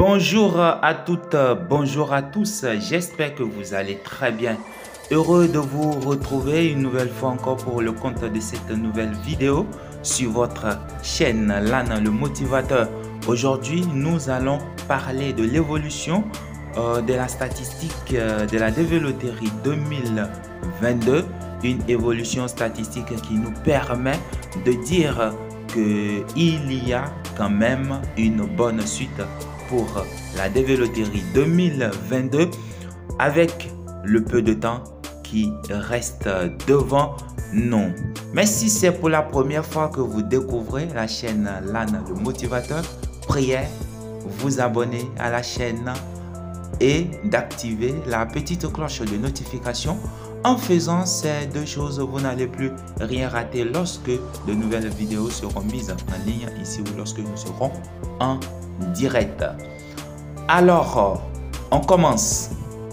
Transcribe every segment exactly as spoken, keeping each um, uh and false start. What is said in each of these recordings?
Bonjour à toutes, bonjour à tous, j'espère que vous allez très bien. Heureux de vous retrouver une nouvelle fois encore pour le compte de cette nouvelle vidéo sur votre chaîne LAN le motivateur. Aujourd'hui, nous allons parler de l'évolution euh, de la statistique euh, de la développerie deux mille vingt-deux, une évolution statistique qui nous permet de dire qu'il y a quand même une bonne suite pour la développerie deux mille vingt-deux avec le peu de temps qui reste devant nous. Mais si c'est pour la première fois que vous découvrez la chaîne LAN le motivateur, priez vous abonner à la chaîne et d'activer la petite cloche de notification. En faisant ces deux choses, vous n'allez plus rien rater lorsque de nouvelles vidéos seront mises en ligne ici ou lorsque nous serons en direct. Alors, on commence.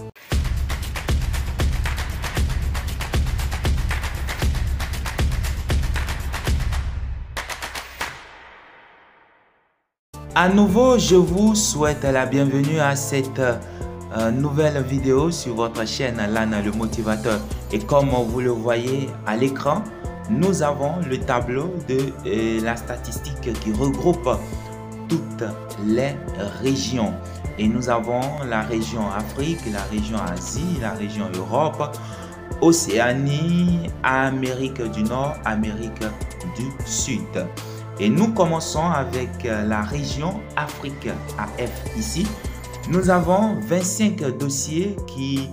À nouveau, je vous souhaite la bienvenue à cette euh, nouvelle vidéo sur votre chaîne LAN le motivateur. Et comme vous le voyez à l'écran, nous avons le tableau de euh, la statistique qui regroupe toutes les régions. Et nous avons la région Afrique, la région Asie, la région Europe, Océanie, Amérique du Nord, Amérique du Sud. Et nous commençons avec la région Afrique A F ici. Nous avons vingt-cinq dossiers qui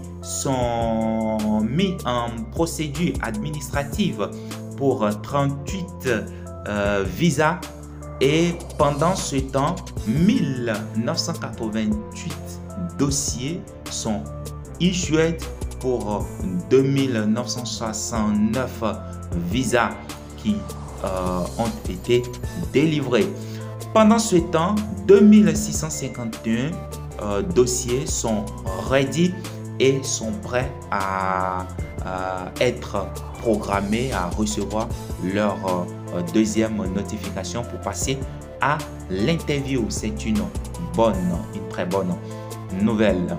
sont mis en procédure administrative pour trente-huit euh, visas. Et pendant ce temps, mille neuf cent quatre-vingt-huit dossiers sont issués pour deux mille neuf cent soixante-neuf visas qui euh, ont été délivrés. Pendant ce temps, deux mille six cent cinquante et un euh, dossiers sont ready et sont prêts à, à être programmés, à recevoir leur euh, deuxième notification pour passer à l'interview. C'est une bonne, une très bonne nouvelle.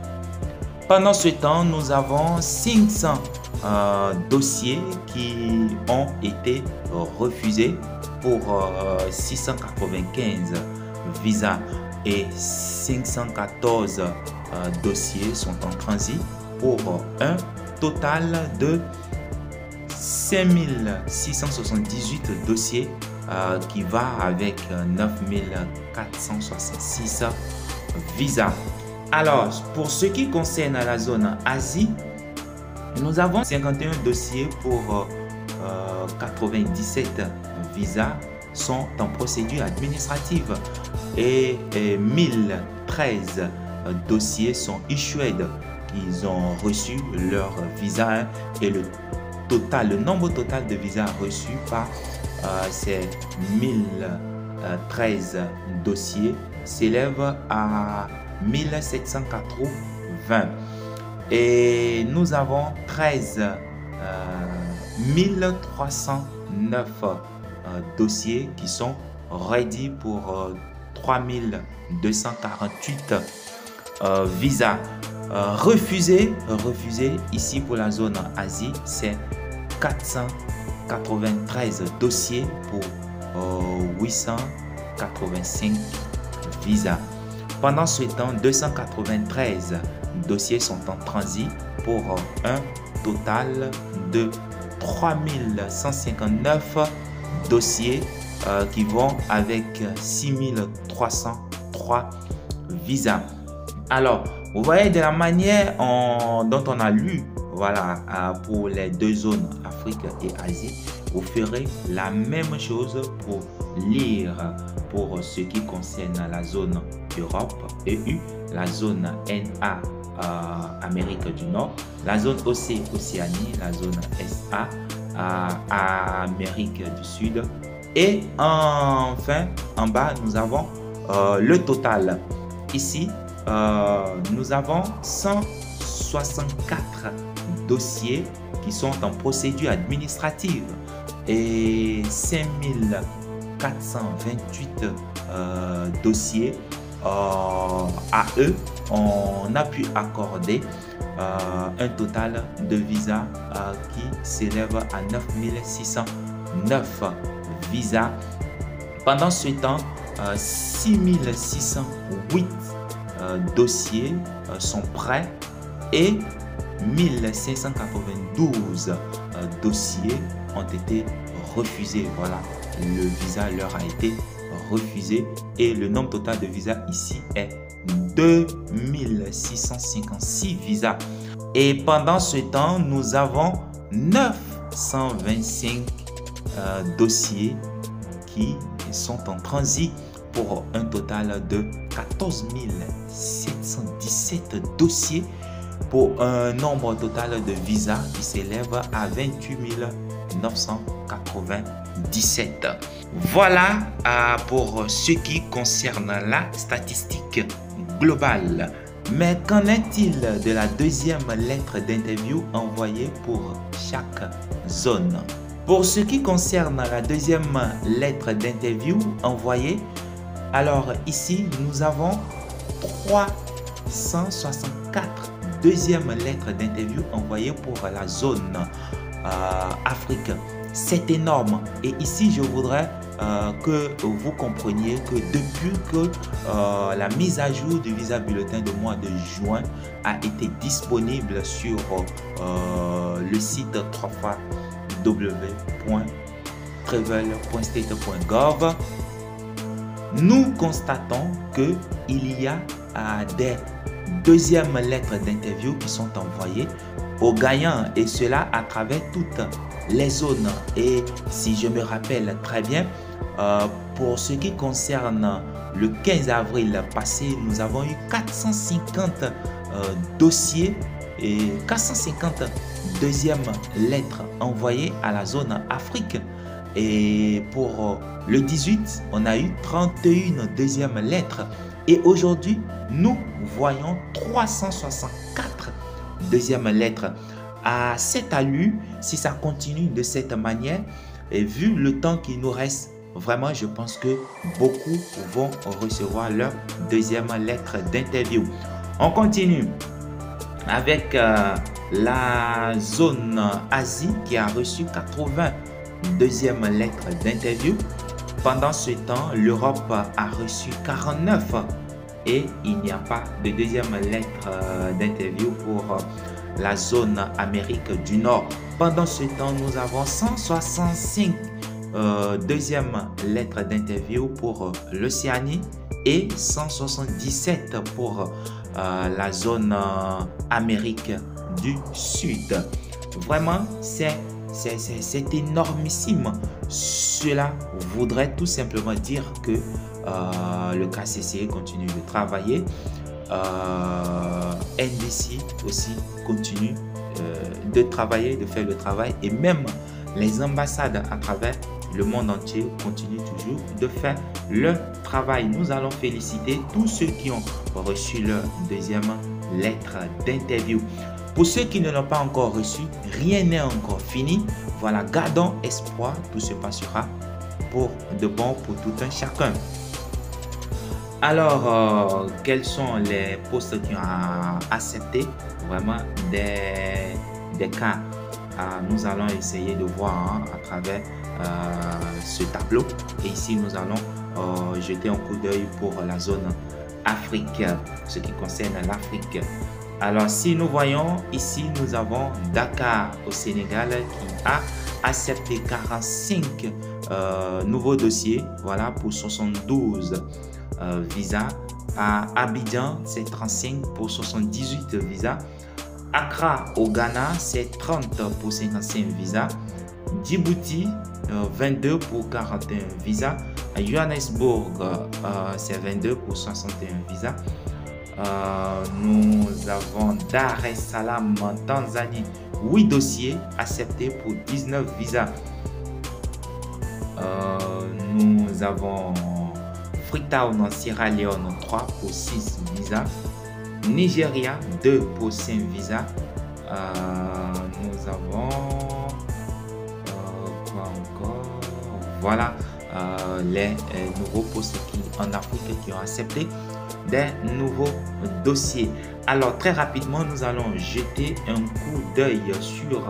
Pendant ce temps, nous avons cinq cents euh, dossiers qui ont été refusés pour euh, six cent quatre-vingt-quinze visas et cinq cent quatorze euh, dossiers sont en transit pour un total de cinq mille six cent soixante-dix-huit dossiers euh, qui va avec neuf mille quatre cent soixante-six visas. Alors, pour ce qui concerne la zone Asie, nous avons cinquante et un dossiers pour euh, quatre-vingt-dix-sept visas sont en procédure administrative et, et mille treize dossiers sont issued. Ils ont reçu leur visa et le total, le nombre total de visas reçus par euh, ces mille treize dossiers s'élève à mille sept cent quatre-vingts. Et nous avons treize mille trois cent neuf euh, dossiers qui sont ready pour euh, trois mille deux cent quarante-huit euh, visas. Euh, refusés, refusés ici pour la zone Asie, c'est quatre cent quatre-vingt-treize dossiers pour euh, huit cent quatre-vingt-cinq visas. Pendant ce temps, deux cent quatre-vingt-treize dossiers sont en transit pour un total de trois mille cent cinquante-neuf dossiers euh, qui vont avec six mille trois cent trois visas. Alors, vous voyez de la manière en, dont on a lu, voilà, euh, pour les deux zones Afrique et Asie, vous ferez la même chose pour lire pour ce qui concerne la zone Europe E U, la zone N A euh, Amérique du Nord, la zone O C Océanie, la zone S A euh, Amérique du Sud et enfin en bas nous avons euh, le total. Ici euh, nous avons cent soixante-quatre dossiers qui sont en procédure administrative et cinq mille quatre cent vingt-huit euh, dossiers euh, à eux, on a pu accorder euh, un total de visas euh, qui s'élève à neuf mille six cent neuf visas. Pendant ce temps, euh, six mille six cent huit euh, dossiers euh, sont prêts et mille cinq cent quatre-vingt-douze euh, dossiers ont été refusés. Voilà, le visa leur a été refusé et le nombre total de visas ici est deux mille six cent cinquante-six visas. Et pendant ce temps, nous avons neuf cent vingt-cinq euh, dossiers qui sont en transit pour un total de quatorze mille sept cent dix-sept dossiers pour un nombre total de visas qui s'élève à vingt-huit mille neuf cent quatre-vingt-dix-sept. Voilà euh, pour ce qui concerne la statistique globale. Mais qu'en est-il de la deuxième lettre d'interview envoyée pour chaque zone? Pour ce qui concerne la deuxième lettre d'interview envoyée, alors ici nous avons trois cent soixante-quatre deuxièmes lettres d'interview envoyées pour la zone euh, Afrique. C'est énorme. Et ici, je voudrais euh, que vous compreniez que depuis que euh, la mise à jour du visa bulletin de mois de juin a été disponible sur euh, le site w w w point travel point state point gov, nous constatons qu'il y a euh, des deuxièmes lettres d'interview qui sont envoyées aux gagnants et cela à travers toutes les zones. Et si je me rappelle très bien, euh, pour ce qui concerne le quinze avril passé, nous avons eu quatre cent cinquante euh, dossiers et quatre cent cinquante deuxièmes lettres envoyées à la zone Afrique. Et pour le dix-huit, on a eu trente et une deuxièmes lettres. Et aujourd'hui, nous voyons trois cent soixante-quatre deuxièmes lettres. À cette allure, si ça continue de cette manière, et vu le temps qui nous reste, vraiment, je pense que beaucoup vont recevoir leur deuxième lettre d'interview. On continue avec euh, la zone Asie qui a reçu quatre-vingts deuxièmes lettres d'interview. Pendant ce temps, l'Europe a reçu quarante-neuf et il n'y a pas de deuxième lettre d'interview pour la zone Amérique du Nord. Pendant ce temps, nous avons cent soixante-cinq euh, deuxième lettres d'interview pour l'Océanie et cent soixante-dix-sept pour euh, la zone euh, Amérique du Sud. Vraiment, c'est c'est énormissime. Cela voudrait tout simplement dire que euh, le K C C continue de travailler. Euh, N D C aussi continue euh, de travailler, de faire le travail. Et même les ambassades à travers le monde entier continuent toujours de faire le travail. Nous allons féliciter tous ceux qui ont reçu leur deuxième lettre d'interview. Pour ceux qui ne l'ont pas encore reçu, rien n'est encore fini. Voilà, gardons espoir, tout se passera pour de bon pour tout un chacun. Alors, euh, quels sont les postes qui ont accepté vraiment des, des cas? Euh, nous allons essayer de voir hein, à travers euh, ce tableau. Et ici, nous allons euh, jeter un coup d'œil pour la zone Afrique, ce qui concerne l'Afrique. Alors, si nous voyons ici, nous avons Dakar au Sénégal qui a accepté quarante-cinq euh, nouveaux dossiers, voilà, pour soixante-douze euh, visas. À Abidjan, c'est trente-cinq pour soixante-dix-huit visas. Accra au Ghana, c'est trente pour cinquante-cinq visas. Djibouti, euh, vingt-deux pour quarante et un visas. À Johannesburg, euh, c'est vingt-deux pour soixante et un visas. Euh, nous avons Dar es Salaam en Tanzanie, huit dossiers acceptés pour dix-neuf visas. Euh, nous avons Freetown en Sierra Leone, trois pour six visas. Nigeria, deux pour cinq visas. Euh, nous avons euh, quoi encore? Voilà euh, les euh, nouveaux postes qui, en Afrique qui ont accepté. des nouveaux dossiers. Alors très rapidement, nous allons jeter un coup d'œil sur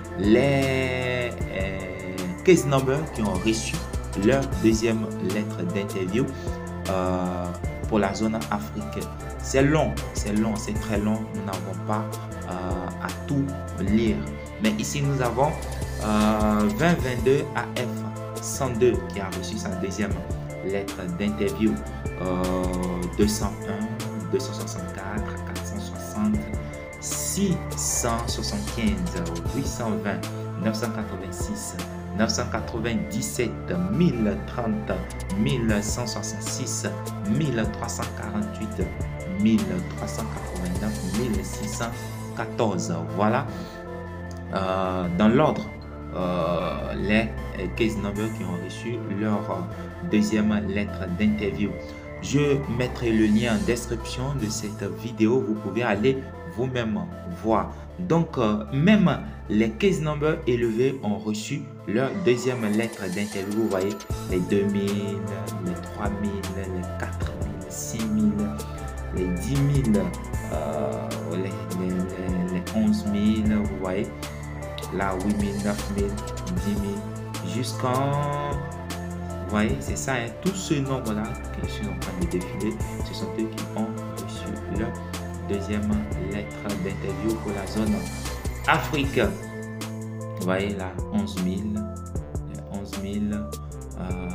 les euh, case numbers qui ont reçu leur deuxième lettre d'interview euh, pour la zone Afrique. C'est long, c'est long, c'est très long. Nous n'avons pas euh, à tout lire. Mais ici, nous avons euh, vingt vingt-deux A F cent deux qui a reçu sa deuxième lettre d'interview. Euh, deux cent un, deux cent soixante-quatre, quatre cent soixante, six cent soixante-quinze, huit cent vingt, neuf cent quatre-vingt-six, neuf cent quatre-vingt-dix-sept, mille trente, mille cent soixante-six, mille trois cent quarante-huit, mille trois cent quatre-vingt-neuf, mille six cent quatorze. Voilà euh, dans l'ordre euh, les case numbers qui ont reçu leur deuxième lettre d'interview. Je mettrai le lien en description de cette vidéo. Vous pouvez aller vous-même voir. Donc, euh, même les case numbers élevés ont reçu leur deuxième lettre d'interview. Vous voyez, les deux mille, les trois mille, les quatre mille, six mille, les dix mille, euh, les, les, les, les onze mille, vous voyez, là, huit mille, neuf mille, dix mille, jusqu'en... Vous voyez, c'est ça, hein, tout ce nombre-là que je suis en train de défiler, ce sont eux qui ont reçu leur deuxième lettre d'interview pour la zone Afrique. Vous voyez là, onze mille, onze mille, euh,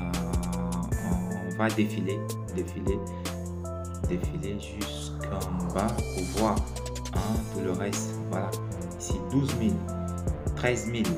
on va défiler, défiler, défiler jusqu'en bas pour voir hein, tout le reste. Voilà, ici douze mille, treize mille.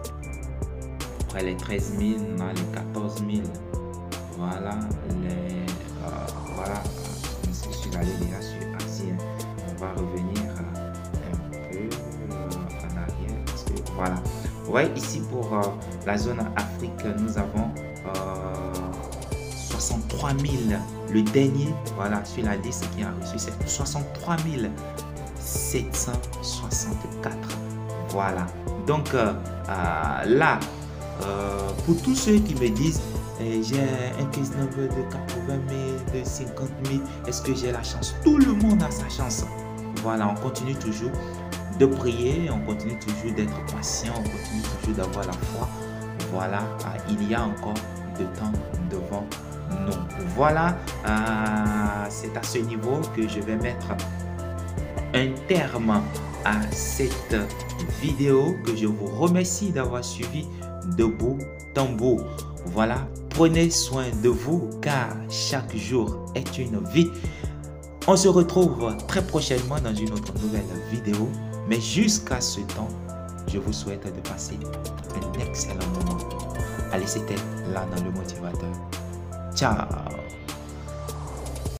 Après les treize mille, on a les quatorze mille. Voilà, les, euh, voilà. Je suis allé déjà sur Asie. On va revenir un peu euh, en arrière. Parce que, voilà. Vous voyez ici pour euh, la zone Afrique, nous avons euh, soixante-trois mille. Le dernier, voilà, sur la liste qui a reçu, c'est soixante-trois mille sept cent soixante-quatre. Voilà. Donc euh, euh, là, Euh, pour tous ceux qui me disent eh, j'ai un case number de quatre-vingt mille, de cinquante mille, est-ce que j'ai la chance? Tout le monde a sa chance. Voilà, on continue toujours de prier, on continue toujours d'être patient, on continue toujours d'avoir la foi. Voilà, euh, il y a encore de temps devant nous. Voilà, euh, c'est à ce niveau que je vais mettre un terme à cette vidéo, que je vous remercie d'avoir suivi de bout en bout. Voilà, prenez soin de vous car chaque jour est une vie. On se retrouve très prochainement dans une autre nouvelle vidéo. Mais jusqu'à ce temps, je vous souhaite de passer un excellent moment. Allez, c'était Lana le motivateur. Ciao.